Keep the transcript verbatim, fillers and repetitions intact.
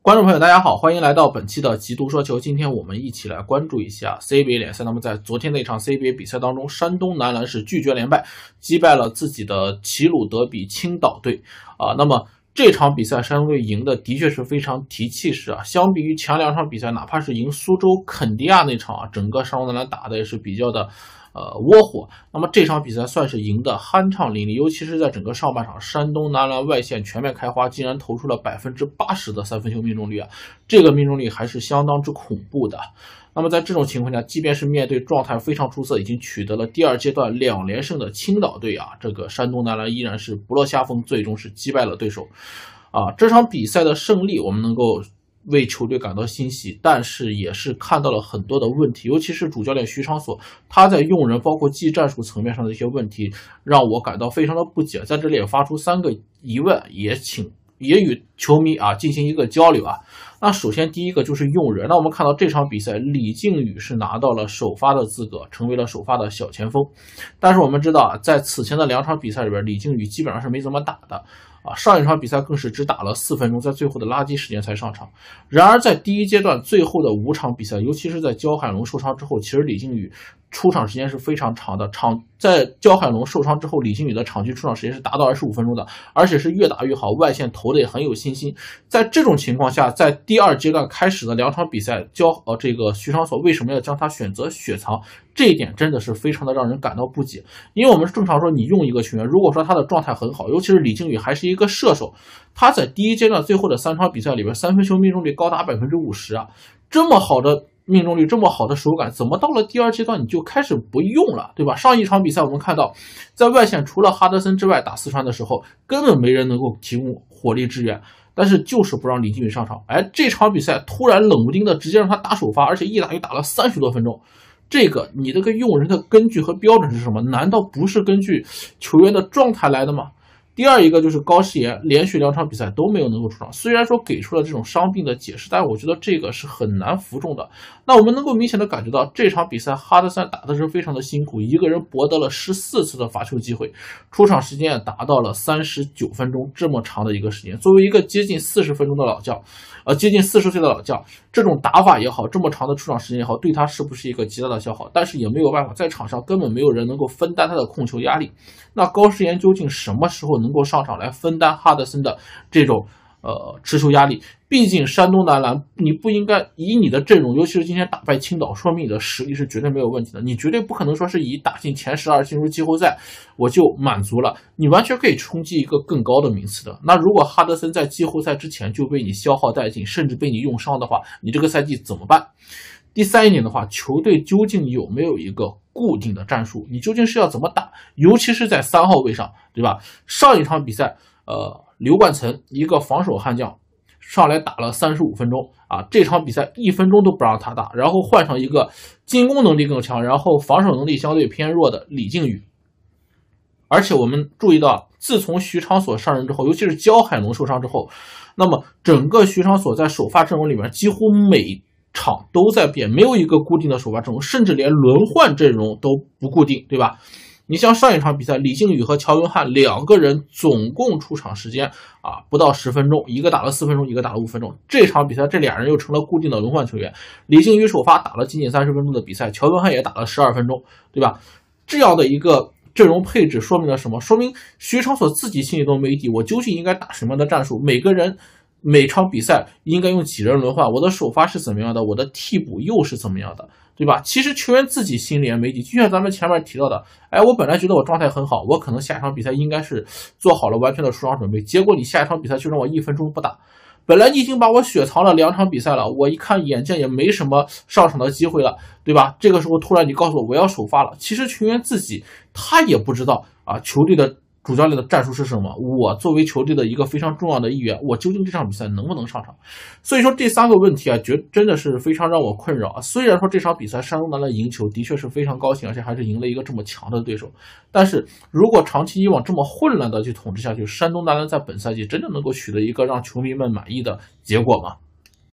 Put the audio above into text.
观众朋友，大家好，欢迎来到本期的极毒说球。今天我们一起来关注一下 C B A 联赛。那么在昨天那场 C B A 比赛当中，山东男篮是拒绝连败，击败了自己的齐鲁德比青岛队啊。那么这场比赛山东队赢的的确是非常提气势啊。相比于前两场比赛，哪怕是赢苏州肯迪亚那场啊，整个山东男篮打的也是比较的呃，窝火。那么这场比赛算是赢得酣畅淋漓，尤其是在整个上半场，山东男篮外线全面开花，竟然投出了百分之八十的三分球命中率啊，这个命中率还是相当之恐怖的。那么在这种情况下，即便是面对状态非常出色，已经取得了第二阶段两连胜的青岛队啊，这个山东男篮依然是不落下风，最终是击败了对手。啊，这场比赛的胜利，我们能够为球队感到欣喜，但是也是看到了很多的问题，尤其是主教练徐昌所他在用人包括技战术层面上的一些问题，让我感到非常的不解。在这里也发出三个疑问，也请也与球迷啊进行一个交流啊。那首先第一个就是用人，那我们看到这场比赛李靖宇是拿到了首发的资格，成为了首发的小前锋，但是我们知道啊，在此前的两场比赛里边，李靖宇基本上是没怎么打的啊，上一场比赛更是只打了四分钟，在最后的垃圾时间才上场。然而在第一阶段最后的五场比赛，尤其是在焦海龙受伤之后，其实李靖宇出场时间是非常长的，场在焦海龙受伤之后，李靖宇的场均出场时间是达到二十五分钟的，而且是越打越好，外线投的也很有信心。在这种情况下，在第二阶段开始的两场比赛，焦呃这个徐昌所为什么要将他选择雪藏？这一点真的是非常的让人感到不解。因为我们正常说，你用一个球员，如果说他的状态很好，尤其是李靖宇还是一个射手，他在第一阶段最后的三场比赛里边，三分球命中率高达百分之五十啊，这么好的命中率，这么好的手感，怎么到了第二阶段你就开始不用了，对吧？上一场比赛我们看到，在外线除了哈德森之外，打四川的时候根本没人能够提供火力支援，但是就是不让李靖宇上场。哎，这场比赛突然冷不丁的直接让他打首发，而且一打就打了三十多分钟。这个你这个用人的根据和标准是什么？难道不是根据球员的状态来的吗？第二一个就是高诗岩连续两场比赛都没有能够出场，虽然说给出了这种伤病的解释，但是我觉得这个是很难服众的。那我们能够明显的感觉到，这场比赛哈德森打的是非常的辛苦，一个人博得了十四次的罚球机会，出场时间也达到了三十九分钟，这么长的一个时间。作为一个接近四十分钟的老将，呃，接近四十岁的老将，这种打法也好，这么长的出场时间也好，对他是不是一个极大的消耗？但是也没有办法，在场上根本没有人能够分担他的控球压力。那高诗岩究竟什么时候能够上场来分担哈德森的这种呃持球压力？毕竟山东男篮，你不应该以你的阵容，尤其是今天打败青岛，说明你的实力是绝对没有问题的。你绝对不可能说是以打进前十二进入季后赛我就满足了，你完全可以冲击一个更高的名次的。那如果哈德森在季后赛之前就被你消耗殆尽，甚至被你用伤的话，你这个赛季怎么办？第三一点的话，球队究竟有没有一个固定的战术？你究竟是要怎么打？尤其是在三号位上，对吧？上一场比赛，呃，刘冠岑一个防守悍将上来打了三十五分钟啊，这场比赛一分钟都不让他打，然后换上一个进攻能力更强，然后防守能力相对偏弱的李靖宇。而且我们注意到，自从徐昌所上任之后，尤其是焦海龙受伤之后，那么整个徐昌所在首发阵容里面几乎每场都在变，没有一个固定的首发阵容，甚至连轮换阵容都不固定，对吧？你像上一场比赛，李靖宇和乔文翰两个人总共出场时间啊不到十分钟，一个打了四分钟，一个打了五分钟。这场比赛这俩人又成了固定的轮换球员，李靖宇首发打了仅仅三十分钟的比赛，乔文翰也打了十二分钟，对吧？这样的一个阵容配置说明了什么？说明徐昌所自己心里都没底，我究竟应该打什么样的战术？每个人每场比赛应该用几人轮换？我的首发是怎么样的？我的替补又是怎么样的？对吧？其实球员自己心里也没底，就像咱们前面提到的，哎，我本来觉得我状态很好，我可能下一场比赛应该是做好了完全的出场准备，结果你下一场比赛就让我一分钟不打。本来你已经把我雪藏了两场比赛了，我一看眼见也没什么上场的机会了，对吧？这个时候突然你告诉我我要首发了，其实球员自己他也不知道啊，球队的主教练的战术是什么？我作为球队的一个非常重要的一员，我究竟这场比赛能不能上场？所以说这三个问题啊，觉真的是非常让我困扰啊。虽然说这场比赛山东男篮赢球的确是非常高兴，而且还是赢了一个这么强的对手，但是如果长期以往这么混乱的去统治下去，山东男篮在本赛季真的能够取得一个让球迷们满意的结果吗？